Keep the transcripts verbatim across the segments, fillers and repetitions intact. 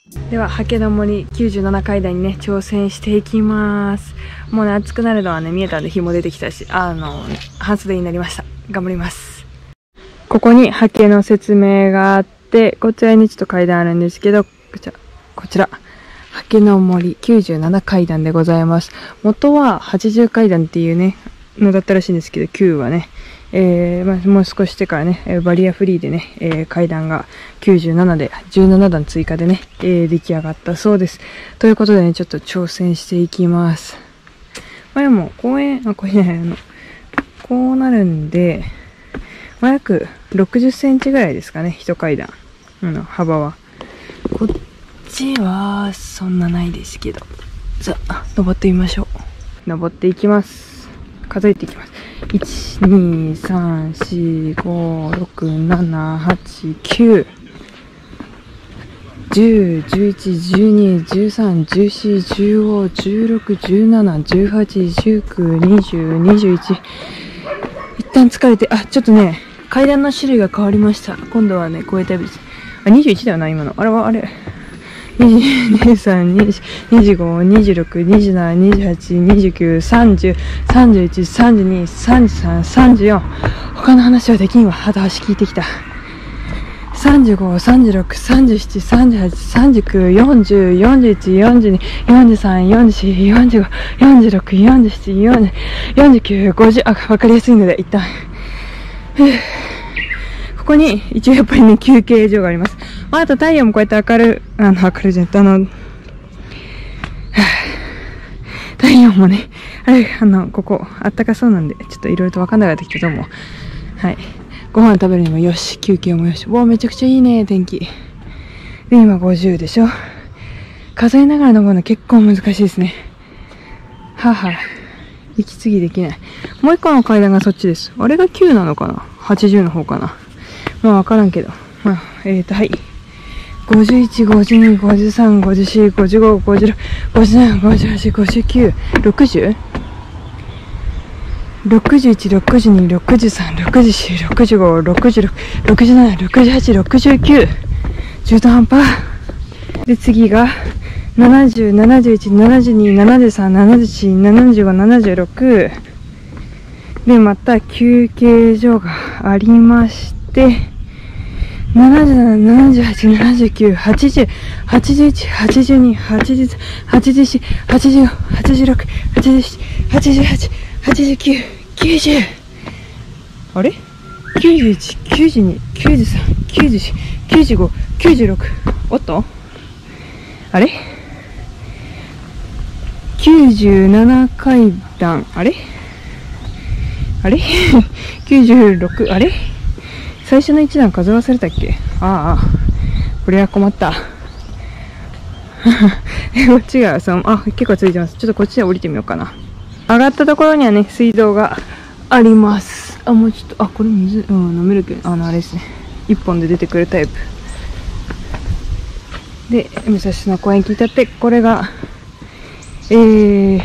ではハケの森きゅうじゅうなな階段にね挑戦していきます。もうね暑くなるのはね見えたんで日も出てきたし、あの半袖になりました。頑張ります。ここにハケの説明があって、こちらにちょっと階段あるんですけど、こちらこちらハケの森きゅうじゅうなな階段でございます。元ははちじゅう階段っていうねのだったらしいんですけど、きゅうはねえーまあ、もう少ししてからね、バリアフリーでね、えー、階段がきゅうじゅうななでじゅうなな段追加でね、えー、出来上がったそうです。ということでね、ちょっと挑戦していきます。まあでも、公園、あ、これね、あの、こうなるんで、まあ、約ろくじゅっセンチぐらいですかね、一階段。うん、幅は。こっちは、そんなないですけど。さあ、登ってみましょう。登っていきます。数えていきます。いち、に、さん、し、ご、ろく、なな、はち、きゅう、じゅう、じゅういち、じゅうに、じゅうさん、じゅうよん、じゅうご、じゅうろく、じゅうなな、じゅうはち、じゅうきゅう、にじゅう、にじゅういち。一旦疲れて、あ、ちょっとね、階段の種類が変わりました。今度はね、こういうタイプです。あ、にじゅういちだよな、今の。あれは、あれ。にじゅう、にじゅうさん、にじゅうご、にじゅうろく、にじゅうなな、にじゅうはち、にじゅうきゅう、さんじゅう、さんじゅういち、さんじゅうに、さんじゅうさん、さんじゅうよん。他の話はできんわ。はだし聞いてきた。さんじゅうご、さんじゅうろく、さんじゅうなな、さんじゅうはち、さんじゅうきゅう、よんじゅう、よんじゅういち、よんじゅうに、よんじゅうさん、よんじゅうよん、よんじゅうご、よんじゅうろく、よんじゅうなな、よんじゅう、よんじゅうきゅう、ごじゅう。あ、わかりやすいので、一旦。ここに一応やっぱりね、休憩所があります。まあ、あと太陽もこうやって明る、あの、明るいじゃん。あの、太陽もね、あれ、あの、ここ、あったかそうなんで、ちょっといろいろとわかんなくなってきたと思う。はい。ご飯食べるにもよし、休憩もよし。わあ、めちゃくちゃいいね、天気。で、今ごじゅうでしょ。数えながら登るの結構難しいですね。はぁ、はぁ。息継ぎできない。もう一個の階段がそっちです。あれがきゅうなのかな ?はちじゅう の方かな。まあわからんけど。まあ、えーと、はい。ごじゅういち、ごじゅうに、ごじゅうさん、ごじゅうよん、ごじゅうご、ごじゅうろく、ごじゅうなな、ごじゅうはち、ごじゅうきゅう、ろくじゅう ろくじゅういち、ろくじゅうに、ろくじゅうさん、ろくじゅうよん、ろくじゅうご、ろくじゅうろく、ろくじゅうなな、ろくじゅうはち、ろくじゅうきゅう。中途半端。で、次が、ななじゅう、ななじゅういち、ななじゅうに、ななじゅうさん、ななじゅうよん、ななじゅうご、ななじゅうろく。で、また休憩所がありまして、ななじゅうなな、ななじゅうはち、ななじゅうきゅう、はちじゅう、はちじゅういち、はちじゅうに、はちじゅうさん、はちじゅうよん、はちじゅうご、はちじゅうろく、はちじゅうなな、はちじゅうはち、はちじゅうきゅう、きゅうじゅう。あれ ?きゅうじゅういち、きゅうじゅうに、きゅうじゅうさん、きゅうじゅうよん、きゅうじゅうご、きゅうじゅうろく。おっとあれ ?きゅうじゅうなな 階段。あれあれきゅうじゅうろく、あれ最初の一段数忘れたっけ。ああ、これは困った。こっちが、その、あ、結構ついてます。ちょっとこっちで降りてみようかな。上がったところにはね、水道があります。あ、もうちょっと、あ、これ水、うん、飲めるけど、あの、あれですね。一本で出てくるタイプ。で、武蔵野公園聞いたって、これが、えー、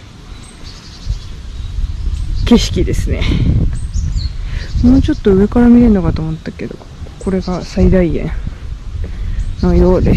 景色ですね。もうちょっと上から見れるのかと思ったけど、これが最大限のようです。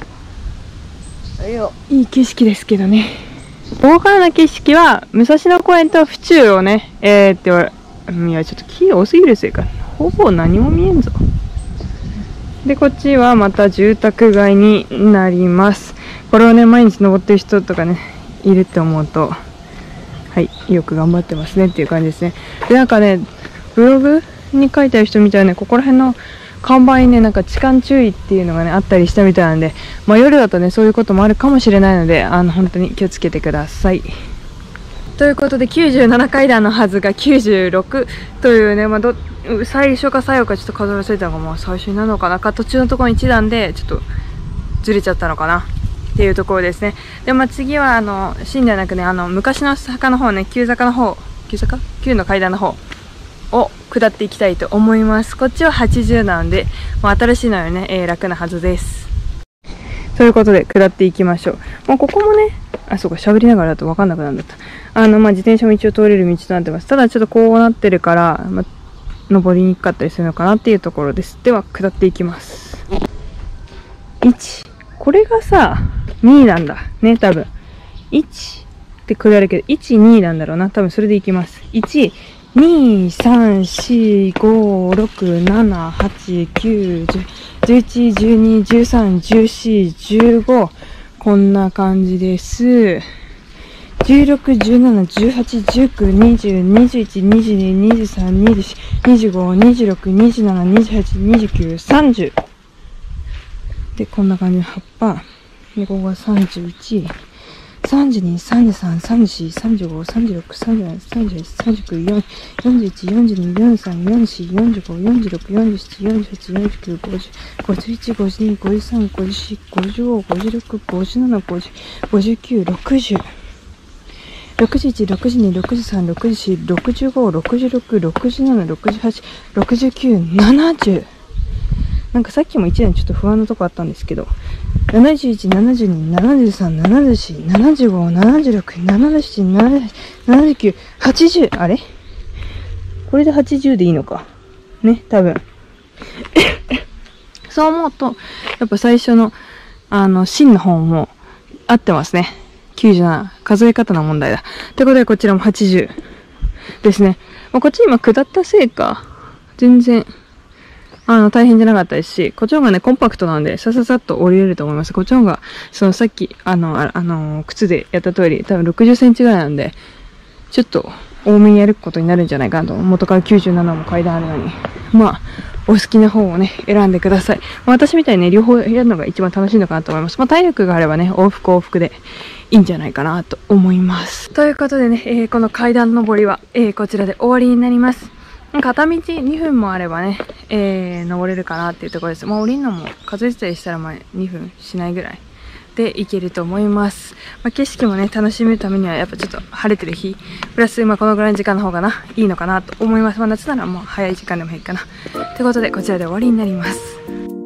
いい景色ですけどね。ここからの景色は、武蔵野公園と府中をね、えーって言われ、いや、ちょっと木多すぎるせいか。ほぼ何も見えんぞ。で、こっちはまた住宅街になります。これをね、毎日登ってる人とかね、いるって思うと、はい、よく頑張ってますねっていう感じですね。で、なんかね、ブログに書いてある人みたいなね、ここら辺の看板にね、なんか痴漢注意っていうのがね、あったりしたみたいなんで、まあ夜だとね、そういうこともあるかもしれないので、あの、本当に気をつけてください。ということで、きゅうじゅうなな階段のはずがきゅうじゅうろくというね、まあ、ど、最初か最後かちょっと数え忘れたのが、まあ最初になるのかなか、途中のところにいち段で、ちょっとずれちゃったのかなっていうところですね。で、まあ次は、あの、新ではなくね、あの、昔の坂の方ね、旧坂の方、旧坂旧の階段の方を下っていきたいと思います。こっちははちじゅうなんで、まあ、新しいのよね、えー、楽なはずです。ということで、下っていきましょう。もうここもね、あ、そうか、喋りながらだと分かんなくなるんだった。あの、まあ、自転車も一応通れる道となってます。ただちょっとこうなってるから、まあ、登りにくかったりするのかなっていうところです。では、下っていきます。 いち。これがさ、になんだ。ね、多分。いちってくれるけど、いち、になんだろうな。多分それでいきます。いち、に、さん、よん、ご、ろく、なな、はち、きゅう、じゅう、じゅういち、じゅうに、じゅうさん、じゅうよん、じゅうご。こんな感じです。じゅうろく、じゅうなな、じゅうはち、じゅうきゅう、にじゅう、にじゅういち、にじゅうに、にじゅうさん、にじゅうよん、にじゅうご、にじゅうろく、にじゅうなな、にじゅうはち、にじゅうきゅう、さんじゅう。で、こんな感じの葉っぱ。で、ここがさんじゅういち、さんじゅうに、さんじゅうさん、さんじゅうよん、さんじゅうご、さんじゅうろく、さんじゅうなな、さんじゅうはち、さんじゅうきゅう、よんじゅういち、よんじゅうに、よんじゅうさん、よんじゅうよん、よんじゅうご、よんじゅうろく、よんじゅうなな、よんじゅうはち、よんじゅうきゅう、ごじゅう、ごじゅういち、ごじゅうに、ごじゅうさん、ごじゅうよん、ごじゅうご、ごじゅうろく、ごじゅうなな、ごじゅう、ごじゅうきゅう、ろくじゅう。ろくじゅういち、ろくじゅうに、ろくじゅうさん、ろくじゅうよん、ろくじゅうご、ろくじゅうろく、ろくじゅうなな、ろくじゅうはち、ろくじゅうきゅう、ななじゅう。なんかさっきもいちねんちょっと不安なとこあったんですけど、ななじゅういち、ななじゅうに、ななじゅうさん、ななじゅうよん、ななじゅうご、ななじゅうろく、ななじゅうなな、ななじゅうはち、ななじゅうきゅう、はちじゅう。あれこれではちじゅうでいいのか。ね、多分。そう思うと、やっぱ最初の、あの、真の方も合ってますね。きゅうじゅうなな。数え方の問題だ。ってことで、こちらもはちじゅうですね。まあ、こっち今下ったせいか、全然、あの、大変じゃなかったですし、こっちの方がね、コンパクトなんで、さささっと降りれると思います。こっちの方が、そのさっき、あの、あ、あの、靴でやった通り、多分ろくじゅっセンチぐらいなんで、ちょっと、多めにやることになるんじゃないかなと。元からきゅうじゅうななも階段あるのに。まあ、お好きな方をね、選んでください。まあ、私みたいにね、両方やるのが一番楽しいのかなと思います。まあ、体力があればね、往復往復でいいんじゃないかなと思います。ということでね、えー、この階段登りは、えー、こちらで終わりになります。片道にふんもあればね、えー、登れるかなっていうところです。まあ、降りるのも数えてたりしたら、まあ、にふんしないぐらいで行けると思います。まあ、景色もね、楽しむためには、やっぱちょっと晴れてる日、プラス、まあ、このぐらいの時間の方がな、いいのかなと思います。まあ、夏ならもう早い時間でもいいかな。ということで、こちらで終わりになります。